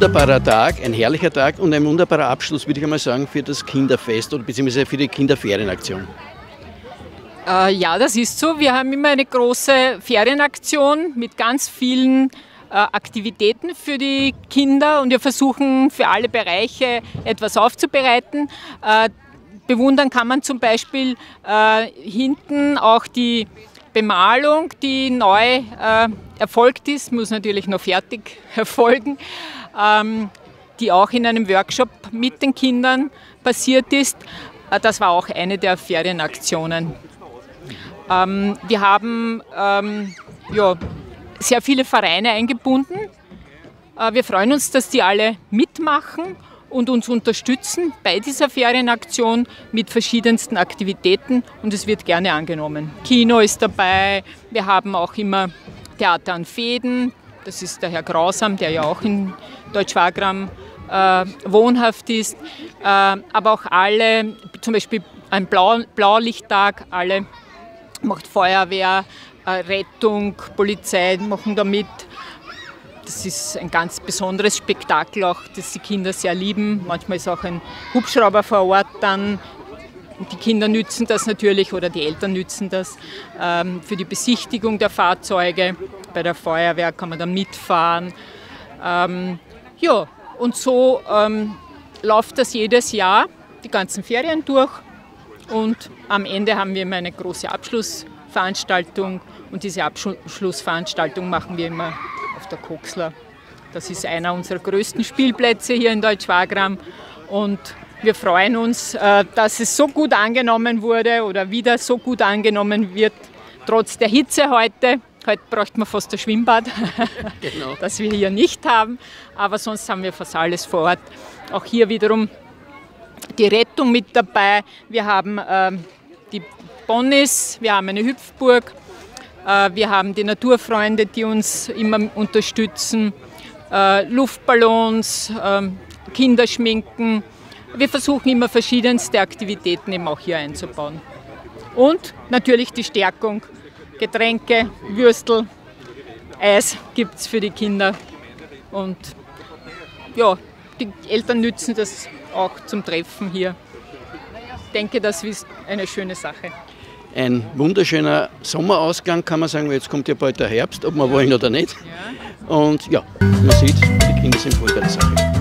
wunderbarer Tag, ein herrlicher Tag und ein wunderbarer Abschluss, würde ich einmal sagen, für das Kinderfest oder beziehungsweise für die Kinderferienaktion. Ja, das ist so. Wir haben immer eine große Ferienaktion mit ganz vielen Aktivitäten für die Kinder und wir versuchen für alle Bereiche etwas aufzubereiten. Bewundern kann man zum Beispiel hinten auch die Bemalung, die neu erfolgt ist, muss natürlich noch fertig erfolgen, die auch in einem Workshop mit den Kindern passiert ist. Das war auch eine der Ferienaktionen. Wir haben sehr viele Vereine eingebunden. Wir freuen uns, dass die alle mitmachen und uns unterstützen bei dieser Ferienaktion mit verschiedensten Aktivitäten und es wird gerne angenommen. Kino ist dabei, wir haben auch immer Theater an Fäden, das ist der Herr Grausam, der ja auch in Deutsch-Wagram wohnhaft ist, aber auch alle, zum Beispiel ein Blaulichttag, alle macht Feuerwehr, Rettung, Polizei machen da mit. Das ist ein ganz besonderes Spektakel, auch das die Kinder sehr lieben. Manchmal ist auch ein Hubschrauber vor Ort dann. Die Kinder nützen das natürlich oder die Eltern nützen das für die Besichtigung der Fahrzeuge. Bei der Feuerwehr kann man dann mitfahren. Ja, und so läuft das jedes Jahr, die ganzen Ferien durch. Und am Ende haben wir immer eine große Abschlussveranstaltung und diese Abschlussveranstaltung machen wir immer auf der Koksler. Das ist einer unserer größten Spielplätze hier in Deutsch-Wagram und wir freuen uns, dass es so gut angenommen wurde oder wieder so gut angenommen wird, trotz der Hitze heute. Heute bräuchte man fast ein Schwimmbad, genau. Das wir hier nicht haben, aber sonst haben wir fast alles vor Ort. Auch hier wiederum die Rettung mit dabei. Wir haben die Ponys, wir haben eine Hüpfburg, wir haben die Naturfreunde, die uns immer unterstützen, Luftballons, Kinderschminken. Wir versuchen immer verschiedenste Aktivitäten eben auch hier einzubauen. Und natürlich die Stärkung, Getränke, Würstel, Eis gibt es für die Kinder. Und ja, die Eltern nützen das auch zum Treffen hier. Ich denke, das ist eine schöne Sache. Ein wunderschöner Sommerausgang, kann man sagen, weil jetzt kommt ja bald der Herbst, ob wir wollen oder nicht. Und ja, man sieht, die Kinder sind voll bei der Sache.